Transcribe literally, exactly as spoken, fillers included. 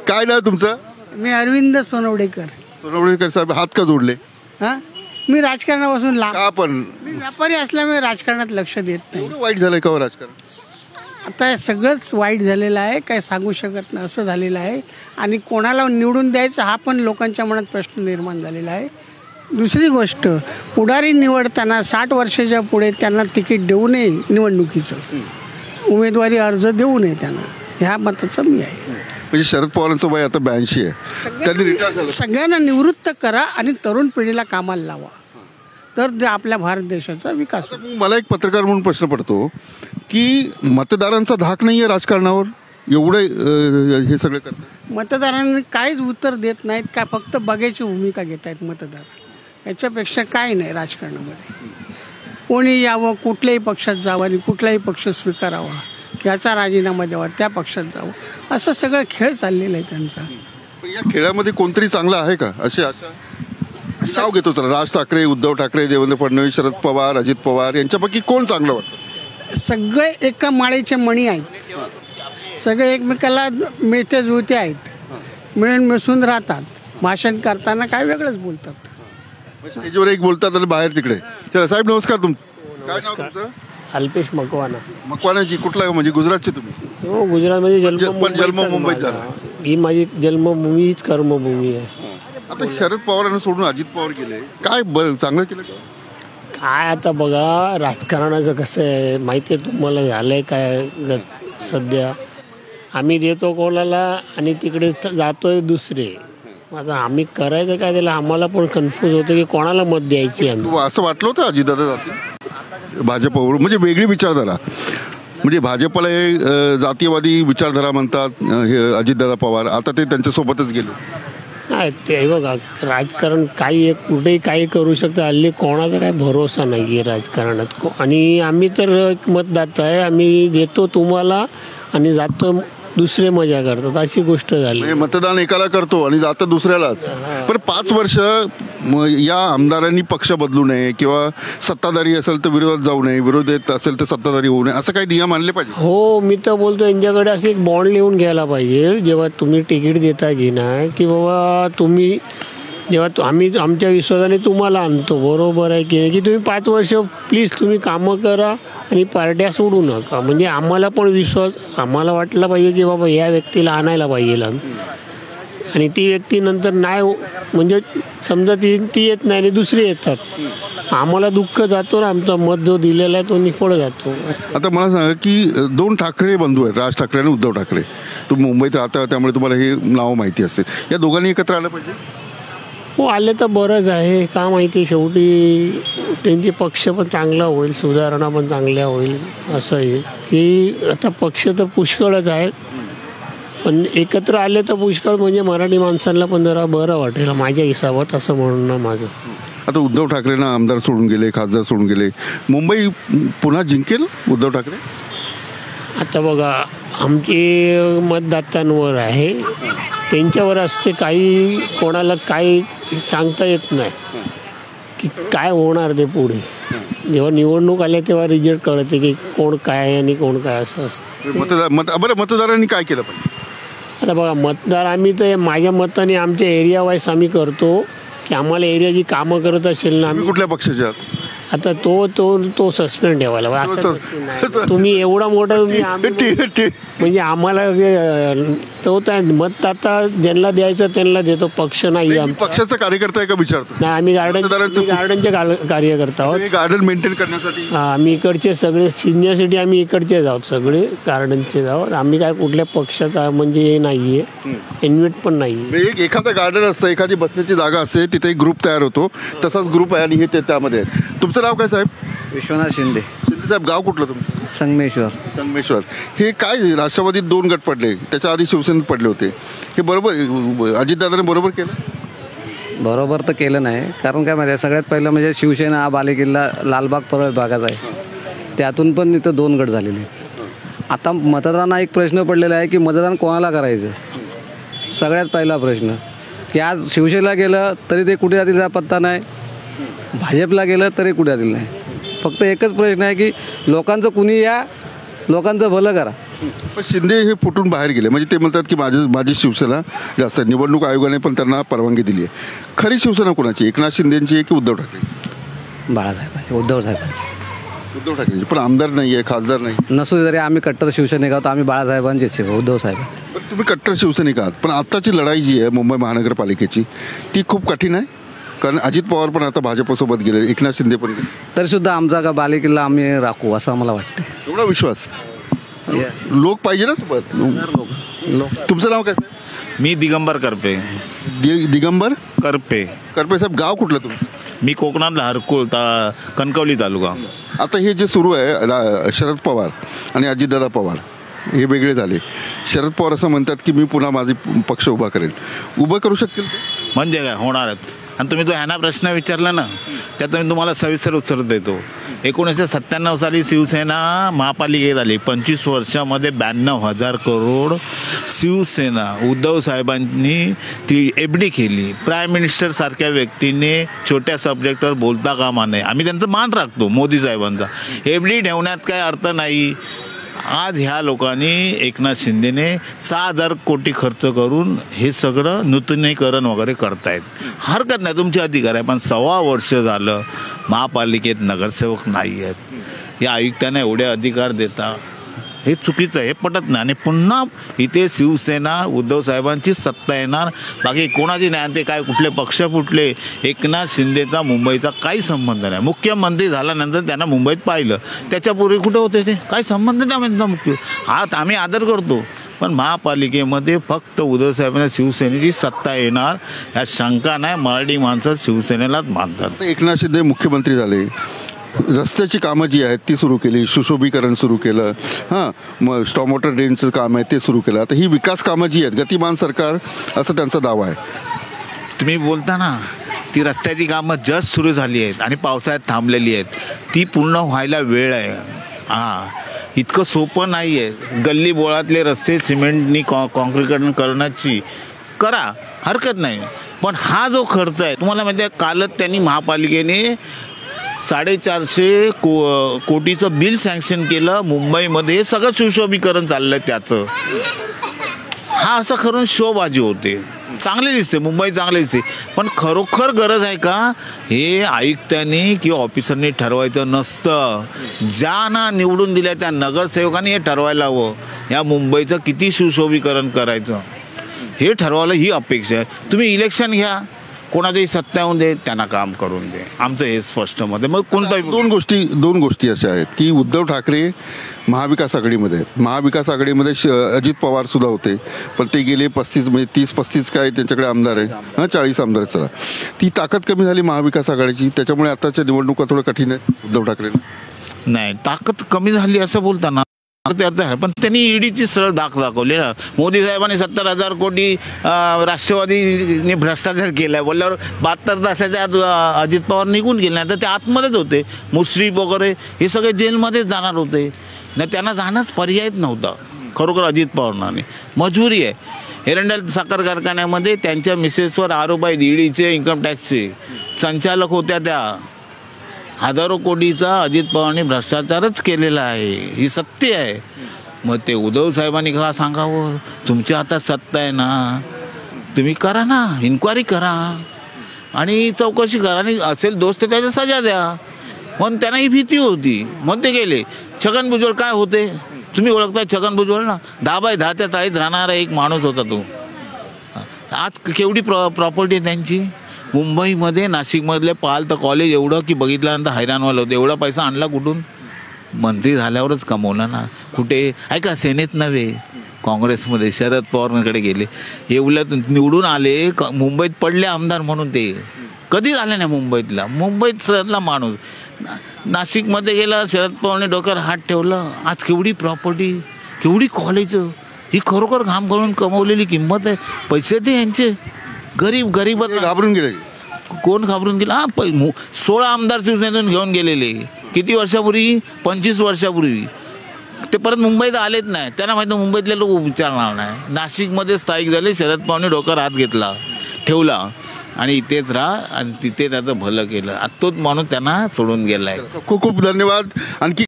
काय नाव तुमचं? मी अरविंद सोनवडेकर. सोनवडेकर साहेब हात का जोडले? हां मी राजकारणापासून लांब. का पण मी व्यापारी असल्यामुळे राजकारणात लक्ष देत नाही. एवढं वाईट झालंय का हो राजकारण? आता हे सगळंच वाईट झालेलं आहे, काय सांगू शकत नाही असं झालेलं आहे. आणि कोणाला निवडून द्यायचं हा पण लोकांच्या मनात प्रश्न निर्माण झालेला आहे. दुसरी गोष्ट, पुढारी निवडताना साठ वर्षाच्या पुढे त्यांना तिकीट देऊ नये, निवडणुकीचं उमेदवारी अर्ज देऊ नये त्यांना, ह्या मताचं मी आहे. म्हणजे शरद पवारांचं वय आता ब्याऐंशी आहे, त्यांनी रिटायर झालं. सगळ्यांना निवृत्त करा आणि तरुण पिढीला कामाला लावा, तर ते आपल्या भारत देशाचा विकास होईल. मला एक पत्रकार म्हणून प्रश्न पडतो की मतदारांचा धाक नाही आहे राजकारणावर, एवढं अं, हे सगळं करतात. मतदारांनी काहीच उत्तर देत नाहीत, काय फक्त बघायची भूमिका घेत आहेत मतदार. याच्यापेक्षा काय नाही राजकारणामध्ये. कोणी यावं, कुठल्याही पक्षात जावं आणि कुठलाही पक्ष स्वीकारावा, याचा राजीनामा द्यावा, त्या पक्षात जावं, असं सगळं खेळ चाललेलं आहे त्यांचा. पण या खेळामध्ये कोणतरी चांगलं आहे का? असे अशा नाव घेतो चला, राज ठाकरे, उद्धव ठाकरे, देवेंद्र फडणवीस, शरद पवार, अजित पवार, यांच्यापैकी कोण चांगलं वाटतं? सगळे एका माळेचे मणी आहेत, सगळे एकमेकाला मिळते जुळते आहेत, मिळून मिसळून राहतात. भाषण करताना काय वेगळंच बोलतात, स्टेजवर एक बोलतात आणि बाहेर तिकडे. चला साहेब नमस्कार. तुम काय नाव तुमचं? अल्पेश मकवाना. मकवानाजी कुठला म्हणजे गुजरातचे तुम्ही? हो, गुजरातमध्ये जन्म ज- पण जन्म मुंबईत झाला. ही माझी जन्मभूमी हीच कर्मभूमी आहे. आता शरद पवारांना सोडून अजित पवार गेले, काय बरं चांगलं केलं का? काय आता बघा, राजकारणाचं कसं आहे माहिती आहे तुम्हाला, झालंय काय ग- सध्या आम्ही देतो कोणाला आणि तिकडे त- जातोय दुसरे. आता आम्ही करायचं काय त्याला, आम्हाला पण कन्फ्यूज होतं की कोणाला मत द्यायची आम्ही. तू असं वाटलं होतं अजितदादा जातील भाजपवर, म्हणजे वेगळी विचारधारा, म्हणजे भाजपला हे अं, जातीयवादी विचारधारा म्हणतात, अं, हे अजितदादा पवार, आता ते त्यांच्यासोबतच गेले. नाही ते बघा, राजकारण काही एक कुठेही काही करू शकतं. हल्ली कोणाचा काही भरोसा नाही आहे राजकारणात. को- आणि आम्ही तर एक मतदाता आहे, आम्ही देतो तुम्हाला आणि जातो दुसरे मजा करतात, अशी गोष्ट झाली. म्हणजे मतदान एकाला करतो आणि जातं दुसऱ्यालाच. पण पाच वर्ष म, या आमदारांनी पक्ष बदलू नये किंवा सत्ताधारी असेल तर विरोधात जाऊ नये, विरोधात असेल तर सत्ताधारी होऊ नये, असं काही नियम आणले पाहिजे. हो, मी तर बोलतो यांच्याकडे असं एक बॉन्ड लिहून घ्यायला पाहिजे जेव्हा तुम्ही तिकीट देता की नाही, की बाबा तुम्ही जेव्हा तु- आम्ही आमच्या विश्वासाने तुम्हाला आणतो, बरोबर आहे की नाही, की तुम्ही पाच वर्ष प्लीज तुम्ही कामं करा आणि पार्ट्या सोडू नका. म्हणजे आम्हाला पण विश्वास, आम्हाला वाटला पाहिजे की बाबा या व्यक्तीला आणायला पाहिजे आम्ही. आणि ती व्यक्ती नंतर नाही, म्हणजे समजा ती ती येत नाही आणि दुसरी येतात, आम्हाला दुःख जातो ना, आमचा मत जो दिलेला आहे तो निफळ जातो. आता मला सांगा की दोन ठाकरे बंधू आहेत, राज ठाकरे आणि उद्धव ठाकरे. तुम्ही मुंबईत राहता त्यामुळे तुम्हाला हे नाव माहिती असेल. या दोघांनी एकत्र आलं पाहिजे. हो, आले तर बरंच आहे. का माहिती, शेवटी त्यांचे पक्ष पण चांगला होईल, सुधारणा पण चांगल्या होईल. असं आहे की आता पक्ष तर पुष्कळच आहे, पण एकत्र आले तर पुष्कळ, म्हणजे मराठी माणसांना पण जरा बरं वाटेल माझ्या हिसाबात, असं म्हणणं माझं. आता उद्धव ठाकरेंना आमदार सोडून गेले, खासदार सोडून गेले, मुंबई पुन्हा जिंकेल उद्धव ठाकरे? आता बघा, आमचे मतदात्यांवर आहे, त्यांच्यावर असते. काही कोणाला काही सांगता येत नाही की काय होणार ते पुढे. जेव्हा निवडणूक आल्या तेव्हा रिझल्ट कळते की कोण काय आहे आणि कोण काय असं असतं. मतदार मत बरं मतदारांनी काय केलं पाहिजे? आता बघा, मतदार आम्ही तर माझ्या मताने आमच्या एरिया वाईज आम्ही करतो की आम्हाला एरियाची कामं करत असेल ना, आम्ही कुठल्या पक्षाचे आहात? आता तो तो तो सस्पेंड ठेवायला पाहिजे. असं नाही. तुम्ही एवढा मोठा तुम्ही आम्ही- ठीक आहे, ठीक. म्हणजे आम्हाला अं, तो त्या मतदाता ज्यांना द्यायचं त्यांना देतो, पक्ष नाही आमचा. पक्षाचा कार्यकर्ता आहे का विचारतो? नाही, आम्ही गार्डन मतदारांचं- गार्डनचे काल- कार्यकर्ता आहोत. गार्डन मेंटेन करण्यासाठी हा, आम्ही इकडचे सगळे सिनियर सिटी आम्ही इकडचेच आहोत, सगळे गार्डनचेच आहोत. आम्ही काय कुठल्या पक्षाचा म्हणजे हे नाही आहे, इन्व्हेट पण नाही आहे. एक एखादं गार्डन असतं, एखादी बसण्याची जागा असते, तिथे एक ग्रुप तयार होतो, तसाच ग्रुप आहे आणि हे ते त्यामध्ये आहे. तुमचं नाव काय साहेब? विश्वनाथ शिंदे. शिंदे साहेब, गाव कुठलं तुमचं? संगमेश्वर. संगमेश्वर. हे काय राष्ट्रवादीत दोन गट पडले, त्याच्या आधी शिवसेनेत पडले होते, हे बरोबर अजितदादाने बरोबर केलं? बरोबर तर केलं नाही, कारण काय माहिती आहे, सगळ्यात पहिलं म्हणजे शिवसेना हा बालेकिल्ला लालबाग परळ भागाचा आहे, त्यातून पण इथं दोन गट झालेले आहेत. आता मतदारांना एक प्रश्न पडलेला आहे की मतदान कोणाला करायचं. सगळ्यात पहिला प्रश्न की आज शिवसेनेला गेलं तरी ते कुठे जातील हा पत्ता नाही, भाजपला गेलं तरी कुठे जातील नाही. फक्त एकच प्रश्न आहे की लोकांचं कुणी या, लोकांचं भलं करा. पण शिंदे हे फुटून बाहेर गेले, म्हणजे ते म्हणतात की माझी माझी शिवसेना जास्त आहे. निवडणूक आयोगाने पण त्यांना परवानगी दिली आहे. खरी शिवसेना कोणाची, एकनाथ शिंदेची आहे की उद्धव ठाकरे? बाळासाहेबांची, उद्धव साहेबांची. उद्धव ठाकरेंची. पण आमदार नाही आहे, खासदार नाही. नसू जरी आम्ही कट्टर शिवसैनिक आहोत, आम्ही बाळासाहेबांचेच आहे, उद्धव साहेबांचे. पण तुम्ही कट्टर शिवसैनिक आहात, पण आत्ताची लढाई जी आहे मुंबई महानगरपालिकेची ती खूप कठीण आहे. कारण अजित पवार पण आता भाजपसोबत गेले, एकनाथ शिंदे पण गेले. तरीसुद्धा आमचा का बालेकिल्ला आम्ही राखू असं आम्हाला वाटतं. एवढा विश्वास लोक पाहिजे ना सोबत. लोक तुमचं नाव काय साहेब? मी दिगंबर करपे. दि दिगंबर करपे. करपे साहेब, गाव कुठलं तुमचं? मी कोकणातला हरकुळ ता कणकवली तालुका. आता हे जे सुरू आहे रा- शरद पवार आणि अजितदादा पवार हे वेगळे झाले. शरद पवार असं म्हणतात की मी पुन्हा माझे पक्ष उभा करेन. उभं करू शकतील ते? म्हणजे काय होणारच. आणि तुम्ही जो ह्याना प्रश्न विचारला ना, त्यात मी तुम्हाला सविस्तर उत्तर देतो. एकोणीसशे सत्त्याण्णव साली शिवसेना महापालिकेत आली. पंचवीस वर्षामध्ये ब्याण्णव हजार करोड शिवसेना उद्धव साहेबांनी ती एफ डी केली. प्राईम मिनिस्टर सारख्या व्यक्तीने छोट्या सब्जेक्टवर बोलता कामा नये. आम्ही त्यांचा मान राखतो मोदी साहेबांचा. एफ डी ठेवण्यात काय अर्थ नाही. आज ह्या लोकांनी एकनाथ शिंदेने सहा हजार कोटी खर्च करून हे सगळं नूतनीकरण वगैरे करतायत. हरकत नाही, तुमचे अधिकार आहे. पण सव्वा वर्ष झालं महापालिकेत नगरसेवक नाही आहेत. या आयुक्तांना एवढे अधिकार देता हे चुकीचं आहे, हे पटत नाही. आणि पुन्हा इथे शिवसेना उद्धव साहेबांची सत्ता येणार. बाकी कोणाची नाही. ते काय कुठले पक्ष फुटले, एकनाथ शिंदेचा मुंबईचा काही संबंध नाही. मुख्यमंत्री झाल्यानंतर त्यांना मुंबईत पाहिलं, त्याच्यापूर्वी कुठे होते ते काही संबंध नाही त्यांचा. मुख्य हा आम्ही आदर करतो, पण महापालिकेमध्ये फक्त उद्धव साहेबांना शिवसेनेची सत्ता येणार ह्या शंका नाही. मराठी माणसं शिवसेनेलाच मानतात. एकनाथ शिंदे मुख्यमंत्री झाले, रस्त्याची कामं जी आहेत ती सुरू केली, सुशोभीकरण सुरू केलं, हां मग स्टॉम वॉटर ड्रेनचं काम आहे ते सुरू केलं. आता ही विकास कामं जी आहेत गतिमान सरकार असं त्यांचा दावा आहे. तुम्ही बोलता ना, ती रस्त्याची कामं जस्ट सुरू झाली आहेत आणि पावसाळ्यात थांबलेली आहेत. ती पूर्ण व्हायला वेळ आहे. हां, इतकं सोपं नाही आहे. गल्ली बोळातले रस्ते सिमेंटनी कॉ कॉन्क्रीकरण करण्याची करा, हरकत नाही. पण हा जो खर्च आहे तुम्हाला माहिती आहे, कालच त्यांनी महापालिकेने साडेचारशे को कोटीचं बिल सँक्शन केलं मुंबईमध्ये. सगळं सुशोभीकरण चाललं आहे त्याचं. हा असं करून शोबाजी होते. चांगले दिसते, मुंबई चांगले दिसते, पण खरोखर गरज आहे का हे आयुक्तांनी किंवा ऑफिसरनी ठरवायचं नसतं. ज्यांना निवडून दिल्या त्या नगरसेवकांनी हे ठरवायला हवं. या मुंबईचं किती सुशोभीकरण करायचं हे ठरवायला ही अपेक्षा आहे. तुम्ही इलेक्शन घ्या, कोणाचंही सत्ता येऊन दे, त्यांना काम करून दे. आमचं हे स्पष्ट मत आहे. मग कोणताही दोन गोष्टी दोन गोष्टी अशा आहेत की उद्धव ठाकरे महाविकास आघाडीमध्ये आहेत. महाविकास आघाडीमध्ये श अजित पवार सुद्धा होते, पण ते गेले पस्तीस म्हणजे तीस पस्तीस काय त्यांच्याकडे आमदार आहे, हां चाळीस आमदार आहेत. चला, ती ताकद कमी झाली महाविकास आघाडीची, त्याच्यामुळे आताच्या निवडणुका थोडं कठीण आहे उद्धव ठाकरेंना. नाही, ताकद कमी झाली असं बोलताना ते अर्थ आहे. पण त्यांनी ईडीची सरळ दाख दाखवली ना. मोदी साहेबांनी सत्तर हजार कोटी राष्ट्रवादीने भ्रष्टाचार केला आहे बोलल्यावर बहात्तर तासाच्या आत अजित पवार निघून गेले. नाही तर ते आतमध्येच होते. मुश्रीफ वगैरे हे सगळे जेलमध्येच जाणार होते. नाही, त्यांना जाणंच पर्यायच नव्हता खरोखर अजित पवारांनी. मजबुरी आहे. एरंडल साखर कारखान्यामध्ये त्यांच्या मिसेसवर आरोप आहेत ईडीचे, इन्कम टॅक्सचे. संचालक होत्या त्या. हजारो कोटीचा अजित पवारांनी भ्रष्टाचारच केलेला आहे, ही सत्य आहे. मग ते उद्धव साहेबांनी का सांगावं, तुमच्या हातात सत्ता आहे ना, तुम्ही करा ना, इन्क्वायरी करा आणि चौकशी करा आणि असेल दोष तर त्याच्या सजा द्या. म्हणून त्यांना ही भीती होती, म्हणून ते गेले. छगन भुजबळ काय होते तुम्ही ओळखता? छगन भुजबळ ना, दहा बाय दहाच्या चाळीत राहणारा एक माणूस होता तो. आज केवढी प्रॉ प्रॉपर्टी आहे त्यांची मुंबईमध्ये. नाशिकमधले पाल तर कॉलेज एवढं की बघितल्यानंतर हैराणवालं होतं. एवढा पैसा आणला कुठून? मंत्री झाल्यावरच कमवला ना. कुठे ऐका, सेनेत नव्हे, काँग्रेसमध्ये शरद पवारांकडे गेले. एवढं निवडून आले, क मुंबईत पडले आमदार म्हणून. ते कधी झाले नाही मुंबईतला. मुंबईत सरला माणूस. नाशिकमध्ये गेला, शरद पवारने डोक्यावर हात ठेवलं. आज केवढी प्रॉपर्टी, केवढी कॉलेजं, ही खरोखर घाम घालून कमवलेली किंमत आहे. पैसे ते यांचे. गरीब गरीब घाबरून गेले. कोण घाबरून गेला? हा, पै सोळा आमदार शिवसेनेतून घेऊन गेलेले. किती वर्षापूर्वी? पंचवीस वर्षापूर्वी. ते परत मुंबईत आलेच नाही. त्यांना माहिती मुंबईतले लोक विचारणार नाही. नाशिकमध्ये स्थायिक झाले. शरद पवारने डोक्यावर हात घेतला, ठेवला आणि इथेच राहा आणि तिथे त्याचं भलं केलं. तोच माणूस त्यांना सोडून गेला आहे. खूप खूप धन्यवाद. आणखी